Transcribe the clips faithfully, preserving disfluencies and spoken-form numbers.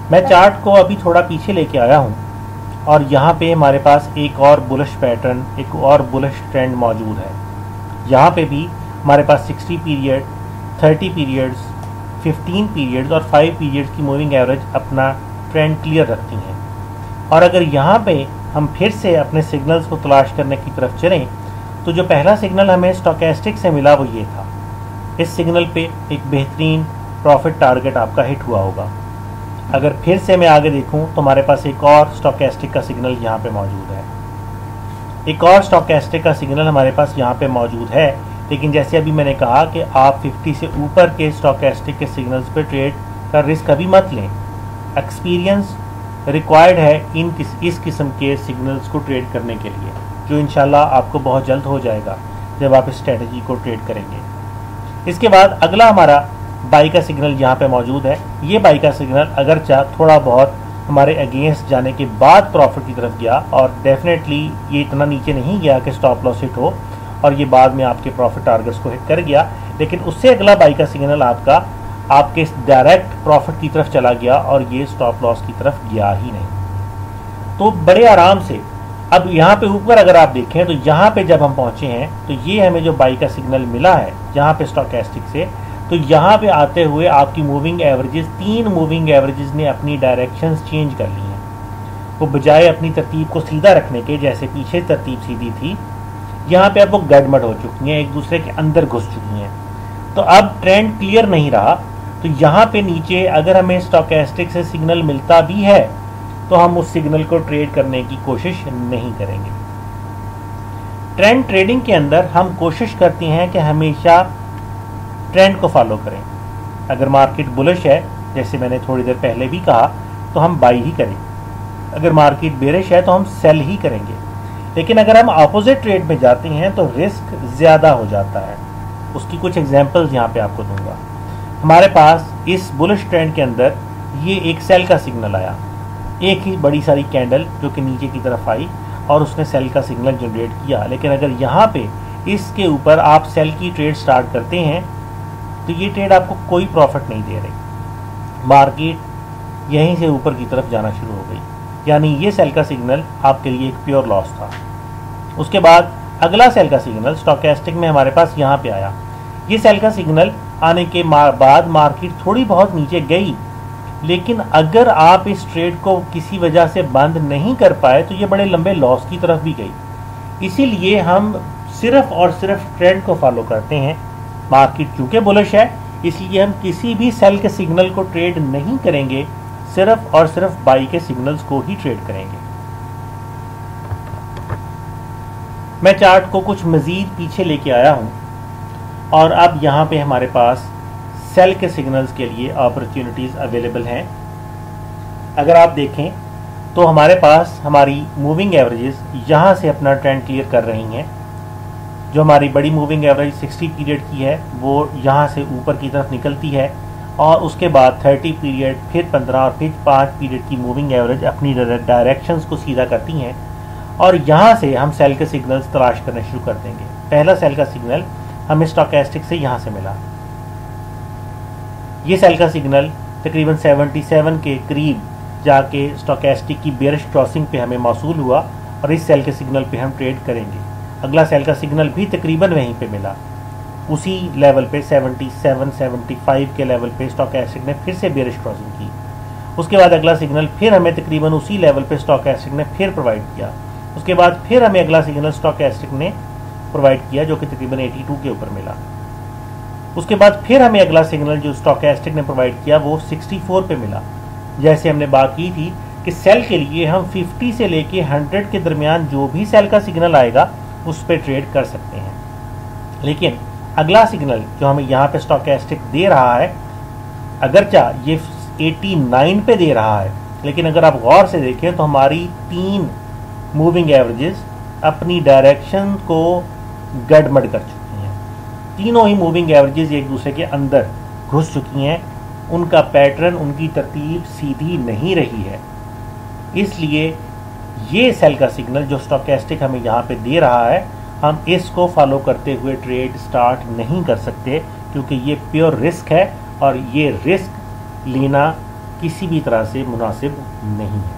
मैं चार्ट को अभी थोड़ा पीछे लेके आया हूँ और यहाँ पे हमारे पास एक और बुलिश पैटर्न, एक और बुलिश ट्रेंड मौजूद है। यहाँ पे भी हमारे पास sixty period, thirty periods, fifteen periods और फाइव पीरियड्स की मूविंग एवरेज अपना ट्रेंड क्लियर रखती हैं। और अगर यहाँ पे हम फिर से अपने सिग्नल्स को तलाश करने की तरफ चलें तो जो पहला सिग्नल हमें स्टोकेस्टिक से मिला वो ये था। इस सिग्नल पे एक बेहतरीन प्रॉफिट टारगेट आपका हिट हुआ होगा। अगर फिर से मैं आगे देखूं तो हमारे पास एक और स्टोकेस्टिक का सिग्नल यहाँ पे मौजूद है। एक और स्टोकेस्टिक का सिग्नल हमारे पास यहाँ पे मौजूद है, लेकिन जैसे अभी मैंने कहा कि आप फिफ्टी से ऊपर के स्टोकेस्टिक के सिग्नल्स पे ट्रेड का रिस्क अभी मत लें। एक्सपीरियंस रिक्वायर्ड है इन किस इस किस्म के सिग्नल्स को ट्रेड करने के लिए, जो इंशाल्लाह आपको बहुत जल्द हो जाएगा जब आप इस स्ट्रेटजी को ट्रेड करेंगे। इसके बाद अगला हमारा बाई का सिग्नल यहाँ पे मौजूद है। ये बाई का सिग्नल अगरचा थोड़ा बहुत हमारे अगेंस्ट जाने के बाद प्रॉफिट की तरफ गया और डेफिनेटली ये इतना नीचे नहीं गया कि स्टॉप लॉस हिट हो और ये बाद में आपके प्रॉफिट टारगेट्स को हिट कर गया, लेकिन उससे अगला बाई का सिग्नल आपका आपके डायरेक्ट प्रॉफिट की तरफ चला गया और ये स्टॉप लॉस की तरफ गया ही नहीं। तो बड़े आराम से अब यहाँ पे ऊपर अगर आप देखें तो यहाँ पे जब हम पहुँचे हैं तो ये हमें जो बाई का सिग्नल मिला है यहाँ पे स्टोकेस्टिक से, तो यहाँ पे आते हुए आपकी मूविंग एवरेजेस, तीन मूविंग एवरेजेस ने अपनी डायरेक्शंस चेंज कर ली हैं। वो बजाय अपनी तरतीब को सीधा रखने के, जैसे पीछे तरतीब सीधी थी, यहाँ पे अब वो गड़बड़ हो चुकी हैं, एक दूसरे के अंदर घुस चुकी हैं। तो अब ट्रेंड क्लियर नहीं रहा। तो यहाँ पे नीचे अगर हमें स्टोकेस्टिक से सिग्नल मिलता भी है तो हम उस सिग्नल को ट्रेड करने की कोशिश नहीं करेंगे। ट्रेंड ट्रेडिंग के अंदर हम कोशिश करते हैं कि हमेशा ट्रेंड को फॉलो करें। अगर मार्केट बुलिश है, जैसे मैंने थोड़ी देर पहले भी कहा, तो हम बाई ही करें। अगर मार्केट बेरिश है तो हम सेल ही करेंगे। लेकिन अगर हम अपोजिट ट्रेड में जाते हैं तो रिस्क ज़्यादा हो जाता है। उसकी कुछ एग्जांपल्स यहाँ पे आपको दूंगा। हमारे पास इस बुलिश ट्रेंड के अंदर ये एक सेल का सिग्नल आया, एक ही बड़ी सारी कैंडल जो कि नीचे की तरफ आई और उसने सेल का सिग्नल जनरेट किया। लेकिन अगर यहाँ पे इसके ऊपर आप सेल की ट्रेड स्टार्ट करते हैं तो ये ट्रेड आपको कोई प्रॉफिट नहीं दे रही। मार्केट यहीं से ऊपर की तरफ जाना शुरू हो गई, यानी ये सेल का सिग्नल आपके लिए एक प्योर लॉस था। उसके बाद अगला सेल का सिग्नल स्टोकेस्टिक में हमारे पास यहाँ पे आया। ये सेल का सिग्नल आने के बाद मार्केट थोड़ी बहुत नीचे गई, लेकिन अगर आप इस ट्रेड को किसी वजह से बंद नहीं कर पाए तो ये बड़े लंबे लॉस की तरफ भी गई। इसीलिए हम सिर्फ और सिर्फ ट्रेंड को फॉलो करते हैं। मार्केट चूंकि बुलिश है इसलिए हम किसी भी सेल के सिग्नल को ट्रेड नहीं करेंगे, सिर्फ और सिर्फ बाई के सिग्नल्स को ही ट्रेड करेंगे। मैं चार्ट को कुछ मजीद पीछे लेके आया हूं और अब यहाँ पे हमारे पास सेल के सिग्नल्स के लिए अपॉर्चुनिटीज़ अवेलेबल हैं। अगर आप देखें तो हमारे पास हमारी मूविंग एवरेजेस यहाँ से अपना ट्रेंड क्लियर कर रही हैं। जो हमारी बड़ी मूविंग एवरेज सिक्सटी पीरियड की है वो यहाँ से ऊपर की तरफ निकलती है और उसके बाद थर्टी पीरियड, फिर पंद्रह और फिर पाँच पीरियड की मूविंग एवरेज अपनी डायरेक्शंस को सीधा करती हैं और यहाँ से हम सेल के सिग्नल्स तलाश करने शुरू कर देंगे। पहला सेल का सिग्नल हमें स्टोकेस्टिक से यहाँ से मिला। ये सेल का सिग्नल तकरीबन सतहत्तर के करीब जाके स्टोकेस्टिक की बेरिश क्रॉसिंग पे हमें मौसूल हुआ और इस सेल के सिग्नल पे हम ट्रेड करेंगे। अगला सेल का सिग्नल भी तकरीबन वहीं पे मिला, उसी लेवल पे सतहत्तर पचहत्तर के लेवल पे स्टोकेस्टिक ने फिर से बेरिश क्रॉसिंग की। उसके बाद अगला सिग्नल फिर हमें तकरीबन उसी लेवल पे स्टोकेस्टिक ने फिर प्रोवाइड किया। उसके बाद फिर हमें अगला सिग्नल स्टोकेस्टिक ने प्रोवाइड किया जो कि तकरीबन बयासी के ऊपर मिला। उसके बाद फिर हमें अगला सिग्नल जो स्टोकेस्टिक ने प्रोवाइड किया वो चौंसठ पे मिला। जैसे हमने बात की थी कि सेल के लिए हम पचास से लेके सौ के दरमियान जो भी सेल का सिग्नल आएगा उस पर ट्रेड कर सकते हैं। लेकिन अगला सिग्नल जो हमें यहाँ पे स्टोकेस्टिक दे रहा है, अगरचा ये नवासी पे दे रहा है, लेकिन अगर आप गौर से देखें तो हमारी तीन मूविंग एवरेजेस अपनी डायरेक्शन को गड़बड़ कर चुकी हैं। तीनों ही मूविंग एवरेजेस एक दूसरे के अंदर घुस चुकी हैं, उनका पैटर्न, उनकी तरतीब सीधी नहीं रही है। इसलिए ये सेल का सिग्नल जो स्टोकेस्टिक हमें यहाँ पे दे रहा है, हम इसको फॉलो करते हुए ट्रेड स्टार्ट नहीं कर सकते, क्योंकि ये प्योर रिस्क है और ये रिस्क लेना किसी भी तरह से मुनासिब नहीं है।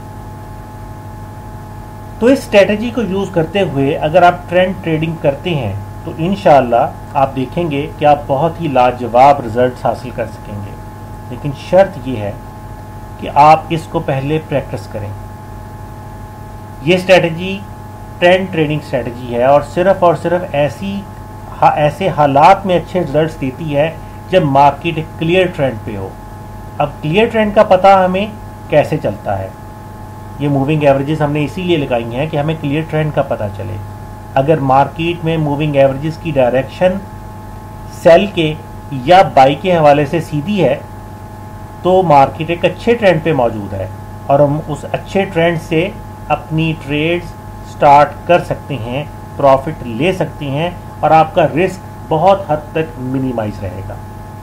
तो इस स्ट्रेटजी को यूज़ करते हुए अगर आप ट्रेंड ट्रेडिंग करते हैं तो इंशाअल्लाह आप देखेंगे कि आप बहुत ही लाजवाब रिजल्ट्स हासिल कर सकेंगे। लेकिन शर्त ये है कि आप इसको पहले प्रैक्टिस करें। ये स्ट्रेटजी ट्रेंड ट्रेडिंग स्ट्रेटजी है और सिर्फ और सिर्फ ऐसी हा, ऐसे हालात में अच्छे रिजल्ट्स देती है जब मार्केट एक क्लियर ट्रेंड पे हो। अब क्लियर ट्रेंड का पता हमें कैसे चलता है? ये मूविंग एवरेजेस हमने इसीलिए लगाई हैं कि हमें क्लियर ट्रेंड का पता चले। अगर मार्केट में मूविंग एवरेजेस की डायरेक्शन सेल के या बाई के हवाले से सीधी है तो मार्केट एक अच्छे ट्रेंड पे मौजूद है और हम उस अच्छे ट्रेंड से अपनी ट्रेड्स स्टार्ट कर सकते हैं, प्रॉफिट ले सकते हैं और आपका रिस्क बहुत हद तक मिनिमाइज रहेगा।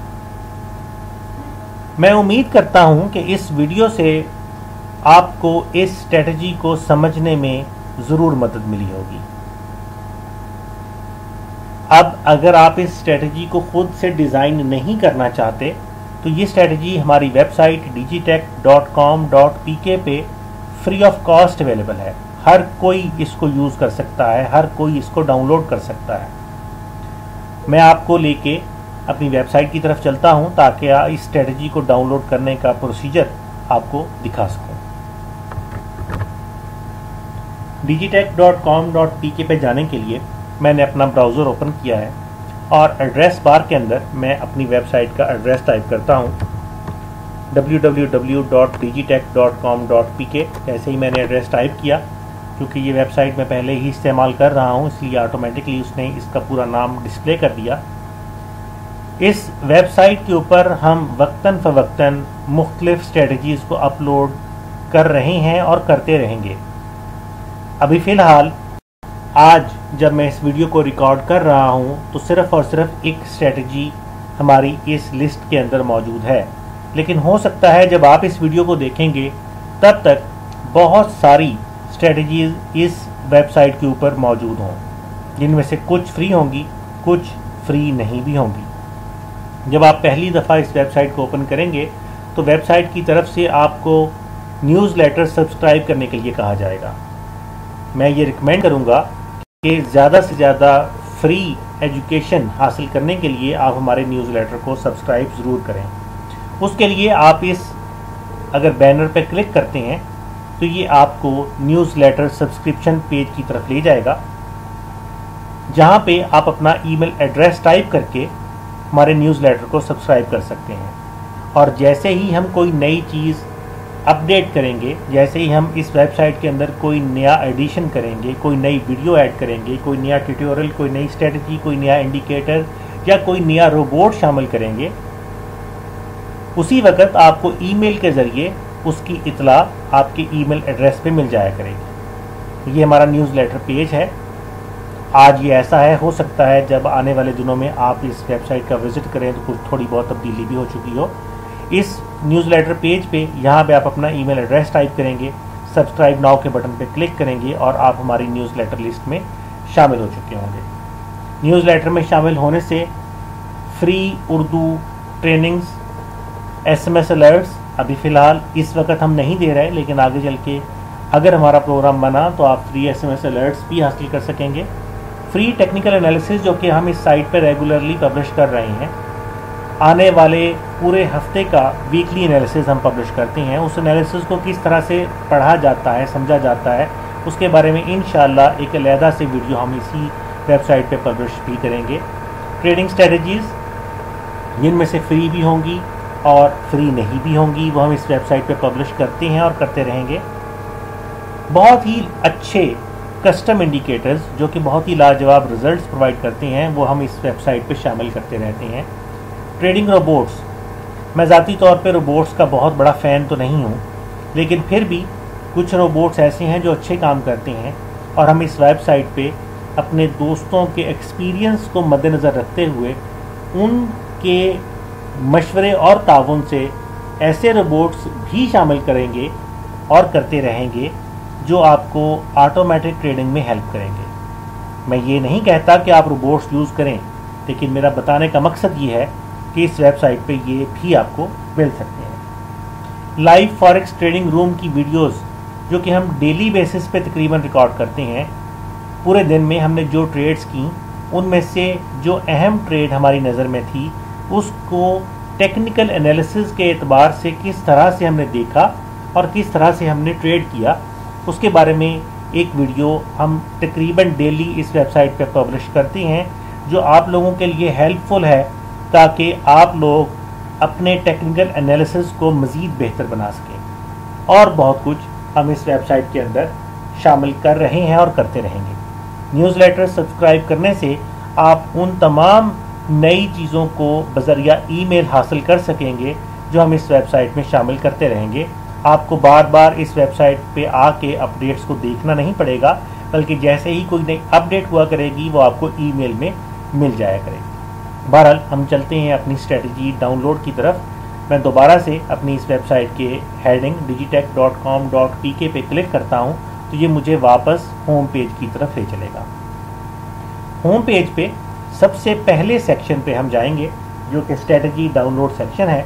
मैं उम्मीद करता हूं कि इस वीडियो से आपको इस स्ट्रेटजी को समझने में ज़रूर मदद मिली होगी। अब अगर आप इस स्ट्रेटजी को खुद से डिज़ाइन नहीं करना चाहते तो ये स्ट्रेटजी हमारी website Digitech dot com dot P K पे फ्री ऑफ कॉस्ट अवेलेबल है। हर कोई इसको यूज़ कर सकता है, हर कोई इसको डाउनलोड कर सकता है। मैं आपको लेके अपनी वेबसाइट की तरफ चलता हूं ताकि इस स्ट्रेटजी को डाउनलोड करने का प्रोसीजर आपको दिखा सकूं। Digitech dot com dot P K पे जाने के लिए मैंने अपना ब्राउज़र ओपन किया है और एड्रेस बार के अंदर मैं अपनी वेबसाइट का एड्रेस टाइप करता हूं W W W dot Digitech dot com dot P K. जैसे ही मैंने एड्रेस टाइप किया, क्योंकि ये वेबसाइट मैं पहले ही इस्तेमाल कर रहा हूं इसलिए ऑटोमेटिकली उसने इसका पूरा नाम डिस्प्ले कर दिया। इस वेबसाइट के ऊपर हम वक्तन फ़वक्तन मुख्तलिफ स्ट्रेटजीज़ को अपलोड कर रहे हैं और करते रहेंगे। अभी फ़िलहाल आज जब मैं इस वीडियो को रिकॉर्ड कर रहा हूं तो सिर्फ़ और सिर्फ एक स्ट्रेटजी हमारी इस लिस्ट के अंदर मौजूद है, लेकिन हो सकता है जब आप इस वीडियो को देखेंगे तब तक बहुत सारी स्ट्रेटजीज़ इस वेबसाइट के ऊपर मौजूद हों, जिनमें से कुछ फ्री होंगी, कुछ फ्री नहीं भी होंगी। जब आप पहली दफ़ा इस वेबसाइट को ओपन करेंगे तो वेबसाइट की तरफ से आपको न्यूज़लेटर सब्सक्राइब करने के लिए कहा जाएगा। मैं ये रिकमेंड करूँगा कि ज़्यादा से ज़्यादा फ्री एजुकेशन हासिल करने के लिए आप हमारे न्यूज़लेटर को सब्सक्राइब ज़रूर करें। उसके लिए आप इस अगर बैनर पर क्लिक करते हैं तो ये आपको न्यूज़लेटर सब्सक्रिप्शन पेज की तरफ ले जाएगा, जहाँ पे आप अपना ईमेल एड्रेस टाइप करके हमारे न्यूज़लेटर को सब्सक्राइब कर सकते हैं। और जैसे ही हम कोई नई चीज़ अपडेट करेंगे, जैसे ही हम इस वेबसाइट के अंदर कोई नया एडिशन करेंगे, कोई नई वीडियो ऐड करेंगे, कोई नया ट्यूटोरियल, कोई नई स्ट्रेटजी, कोई नया इंडिकेटर या कोई नया रोबोट शामिल करेंगे, उसी वक्त आपको ईमेल के ज़रिए उसकी इतला आपके ईमेल एड्रेस पे मिल जाया करेगी। ये हमारा न्यूज़लेटर पेज है। आज ये ऐसा है, हो सकता है जब आने वाले दिनों में आप इस वेबसाइट का विज़िट करें तो कुछ थोड़ी बहुत तब्दीली भी हो चुकी हो। इस न्यूज़लेटर पेज पे यहाँ पे आप अपना ईमेल एड्रेस टाइप करेंगे, सब्सक्राइब नाउ के बटन पे क्लिक करेंगे और आप हमारी न्यूज़लेटर लिस्ट में शामिल हो चुके होंगे। न्यूज़लेटर में शामिल होने से free Urdu trainings, SMS alerts अभी फ़िलहाल इस वक्त हम नहीं दे रहे, लेकिन आगे चल के अगर हमारा प्रोग्राम बना तो आप फ्री एसएमएस अलर्ट्स भी हासिल कर सकेंगे। फ्री टेक्निकल एनालिसिस जो कि हम इस साइट पर रेगुलरली पब्लिश कर रहे हैं, आने वाले पूरे हफ्ते का वीकली एनालिसिस हम पब्लिश करते हैं। उस एनालिसिस को किस तरह से पढ़ा जाता है, समझा जाता है, उसके बारे में इंशाल्लाह एक अलहदा से वीडियो हम इसी वेबसाइट पे पब्लिश भी करेंगे। ट्रेडिंग स्ट्रेटजीज़ जिनमें से फ्री भी होंगी और फ्री नहीं भी होंगी वो हम इस वेबसाइट पे पब्लिश करते हैं और करते रहेंगे। बहुत ही अच्छे कस्टम इंडिकेटर्स जो कि बहुत ही लाजवाब रिजल्ट्स प्रोवाइड करते हैं वो हम इस वेबसाइट पे शामिल करते रहते हैं। ट्रेडिंग रोबोट्स, मैं ज़ाती तौर पे रोबोट्स का बहुत बड़ा फ़ैन तो नहीं हूँ, लेकिन फिर भी कुछ रोबोट्स ऐसे हैं जो अच्छे काम करते हैं और हम इस वेबसाइट पे अपने दोस्तों के एक्सपीरियंस को मद्देनज़र रखते हुए उनके मशवरे और ताउन से ऐसे रोबोट्स भी शामिल करेंगे और करते रहेंगे जो आपको ऑटोमेटिक ट्रेडिंग में हेल्प करेंगे। मैं ये नहीं कहता कि आप रोबोट्स यूज़ करें, लेकिन मेरा बताने का मकसद ये है कि इस वेबसाइट पे ये भी आपको मिल सकते हैं। लाइव फॉरेक्स ट्रेडिंग रूम की वीडियोस जो कि हम डेली बेसिस पे तकरीबन रिकॉर्ड करते हैं, पूरे दिन में हमने जो ट्रेड्स की उनमें से जो अहम ट्रेड हमारी नज़र में थी उसको टेक्निकल एनालिसिस के एतबार से किस तरह से हमने देखा और किस तरह से हमने ट्रेड किया, उसके बारे में एक वीडियो हम तकरीबन डेली इस वेबसाइट पे पब्लिश करते हैं, जो आप लोगों के लिए हेल्पफुल है ताकि आप लोग अपने टेक्निकल एनालिसिस को मज़ीद बेहतर बना सकें। और बहुत कुछ हम इस वेबसाइट के अंदर शामिल कर रहे हैं और करते रहेंगे। न्यूज़लेटर सब्सक्राइब करने से आप उन तमाम नई चीज़ों को बज़रिया ईमेल हासिल कर सकेंगे जो हम इस वेबसाइट में शामिल करते रहेंगे। आपको बार बार इस वेबसाइट पे आके अपडेट्स को देखना नहीं पड़ेगा, बल्कि जैसे ही कोई नई अपडेट हुआ करेगी वो आपको ईमेल में मिल जाया करेगी। बहरहाल हम चलते हैं अपनी स्ट्रेटजी डाउनलोड की तरफ। मैं दोबारा से अपनी इस वेबसाइट के heading Digitech dot com dot P K पे क्लिक करता हूँ तो ये मुझे वापस होम पेज की तरफ ले चलेगा। होम पेज पे सबसे पहले सेक्शन पे हम जाएंगे जो कि स्ट्रेटजी डाउनलोड सेक्शन है।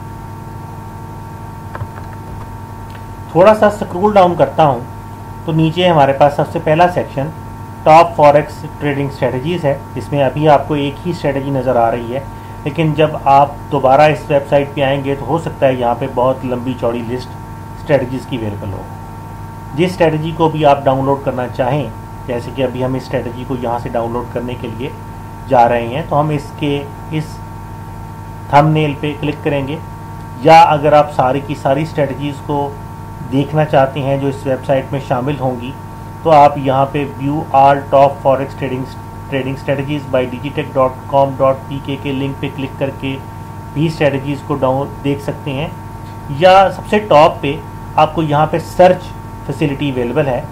थोड़ा सा स्क्रॉल डाउन करता हूँ तो नीचे हमारे पास सबसे पहला section top forex trading strategies है। इसमें अभी आपको एक ही स्ट्रेटजी नज़र आ रही है, लेकिन जब आप दोबारा इस वेबसाइट पे आएंगे तो हो सकता है यहाँ पे बहुत लंबी चौड़ी लिस्ट स्ट्रेटजीज़ की अवेलेबल हो। जिस स्ट्रेटजी को भी आप डाउनलोड करना चाहें, जैसे कि अभी हम इस स्ट्रेटजी को यहाँ से डाउनलोड करने के लिए जा रहे हैं, तो हम इसके इस थंबनेल पे क्लिक करेंगे, या अगर आप सारी की सारी स्ट्रेटजीज़ को देखना चाहते हैं जो इस वेबसाइट में शामिल होंगी तो आप यहाँ पे view all top forex trading trading strategies by Digitech dot com dot P K के लिंक पे क्लिक करके भी स्ट्रेटजीज़ को डाउन देख सकते हैं। या सबसे टॉप पे आपको यहाँ पे सर्च फैसिलिटी अवेलेबल है।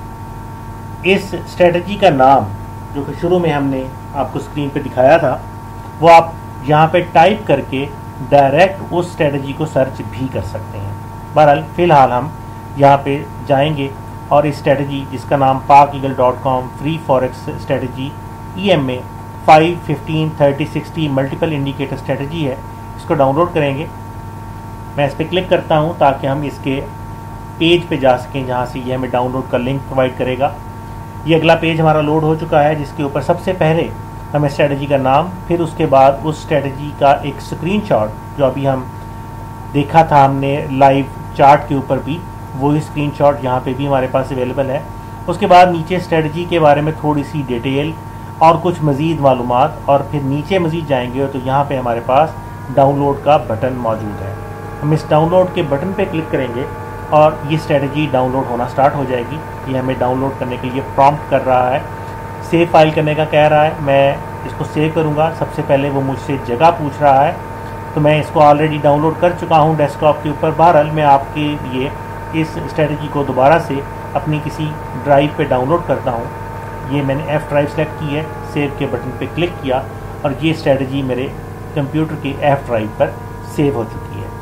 इस स्ट्रेटजी का नाम जो कि शुरू में हमने आपको स्क्रीन पे दिखाया था वो आप यहाँ पे टाइप करके डायरेक्ट उस स्ट्रेटजी को सर्च भी कर सकते हैं। बहरहाल फ़िलहाल हम यहाँ पे जाएंगे और इस स्ट्रेटजी जिसका नाम Pak eagle dot com free forex strategy E M A five fifteen thirty sixty multiple indicator strategy है, इसको डाउनलोड करेंगे। मैं इस पर क्लिक करता हूँ ताकि हम इसके पेज पे जा सकें जहाँ से ये हमें डाउनलोड का लिंक प्रोवाइड करेगा। ये अगला पेज हमारा लोड हो चुका है, जिसके ऊपर सबसे पहले हमें स्ट्रेटजी का नाम, फिर उसके बाद उस स्ट्रेटजी का एक स्क्रीनशॉट जो अभी हम देखा था हमने लाइव चार्ट के ऊपर भी, वही स्क्रीनशॉट यहाँ पे भी हमारे पास अवेलेबल है। उसके बाद नीचे स्ट्रेटजी के बारे में थोड़ी सी डिटेल और कुछ मज़ीद मालूमात, और फिर नीचे मज़ीद जाएंगे तो यहाँ पे हमारे पास डाउनलोड का बटन मौजूद है। हम इस डाउनलोड के बटन पे क्लिक करेंगे और ये स्ट्रेटजी डाउनलोड होना स्टार्ट हो जाएगी। ये हमें डाउनलोड करने के लिए प्रॉम्प्ट कर रहा है, सेव फाइल करने का कह रहा है। मैं इसको सेव करूँगा। सबसे पहले वो मुझसे जगह पूछ रहा है, तो मैं इसको ऑलरेडी डाउनलोड कर चुका हूँ डेस्कटॉप के ऊपर। बहरहाल मैं आपके लिए इस स्ट्रेटजी को दोबारा से अपनी किसी ड्राइव पे डाउनलोड करता हूँ। ये मैंने एफ़ ड्राइव सेलेक्ट की है, सेव के बटन पे क्लिक किया और ये स्ट्रेटजी मेरे कंप्यूटर के एफ़ ड्राइव पर सेव हो चुकी है।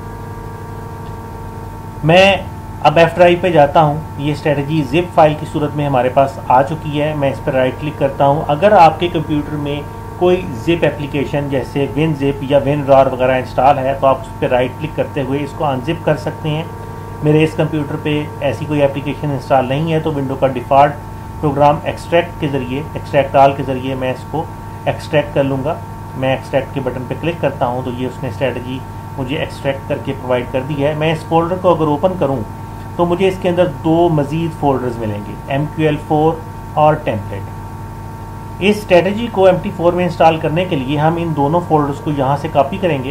मैं अब एफ़ ड्राइव पे जाता हूँ। ये स्ट्रेटजी जिप फाइल की सूरत में हमारे पास आ चुकी है। मैं इस पर राइट क्लिक करता हूँ। अगर आपके कंप्यूटर में कोई जिप एप्लीकेशन जैसे विन जिप या विन रॉर वगैरह इंस्टॉल है तो आप उस पर राइट क्लिक करते हुए इसको अनजिप कर सकते हैं। मेरे इस कंप्यूटर पे ऐसी कोई एप्लीकेशन इंस्टॉल नहीं है, तो विंडो का डिफ़ॉल्ट प्रोग्राम एक्सट्रैक्ट के ज़रिए एक्सट्रैक्ट ऑल के ज़रिए मैं इसको एक्सट्रैक्ट कर लूँगा। मैं एक्सट्रैक्ट के बटन पे क्लिक करता हूँ तो ये उसने स्ट्रेटजी मुझे एक्सट्रैक्ट करके प्रोवाइड कर दी है। मैं इस फोल्डर को अगर ओपन करूँ तो मुझे इसके अंदर दो मज़ीद फोल्डर्स मिलेंगे, एम क्यू एल फोर और टेम्पलेट। इस स्ट्रेटजी को एम टी फोर में इंस्टॉल करने के लिए हम इन दोनों फोल्डर्स को यहाँ से कॉपी करेंगे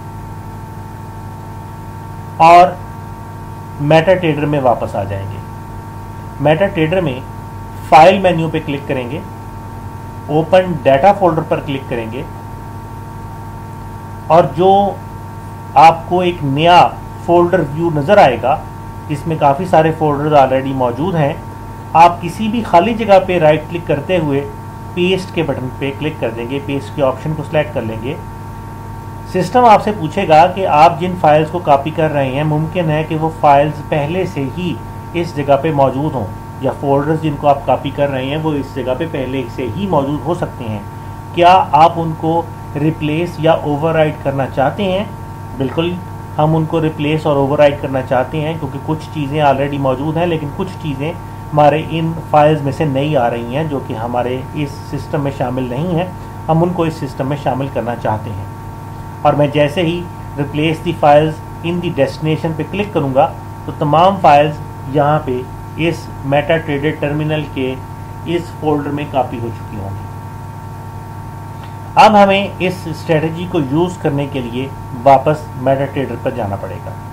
और मेटा ट्रेडर में वापस आ जाएंगे। मेटा ट्रेडर में फाइल मेन्यू पे क्लिक करेंगे, ओपन डाटा फोल्डर पर क्लिक करेंगे और जो आपको एक नया फोल्डर व्यू नज़र आएगा जिसमें काफ़ी सारे फोल्डर्स ऑलरेडी मौजूद हैं, आप किसी भी खाली जगह पे राइट क्लिक करते हुए पेस्ट के बटन पे क्लिक कर देंगे। पेस्ट के ऑप्शन को सिलेक्ट कर लेंगे। सिस्टम आपसे पूछेगा कि आप जिन फाइल्स को कॉपी कर रहे हैं मुमकिन है कि वो फाइल्स पहले से ही इस जगह पे मौजूद हों, या फोल्डर्स जिनको आप कॉपी कर रहे हैं वो इस जगह पे पहले से ही मौजूद हो सकते हैं। क्या आप उनको रिप्लेस या ओवरराइट करना चाहते हैं? बिल्कुल हम उनको रिप्लेस और ओवरराइट करना चाहते हैं, क्योंकि कुछ चीज़ें ऑलरेडी मौजूद हैं लेकिन कुछ चीज़ें हमारे इन फाइल्स में से नई आ रही हैं जो कि हमारे इस सिस्टम में शामिल नहीं हैं, हम उनको इस सिस्टम में शामिल करना चाहते हैं। और मैं जैसे ही replace the files in the destination पे क्लिक करूँगा तो तमाम फाइल्स यहाँ पे इस मेटाट्रेडर टर्मिनल के इस फोल्डर में कॉपी हो चुकी होंगी। अब हमें इस स्ट्रेटजी को यूज़ करने के लिए वापस मेटाट्रेडर पर जाना पड़ेगा।